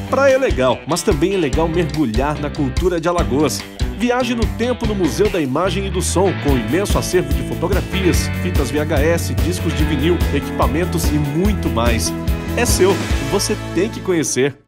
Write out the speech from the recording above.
Praia é legal, mas também é legal mergulhar na cultura de Alagoas. Viaje no tempo no Museu da Imagem e do Som, com imenso acervo de fotografias, fitas VHS, discos de vinil, equipamentos e muito mais. É seu, você tem que conhecer.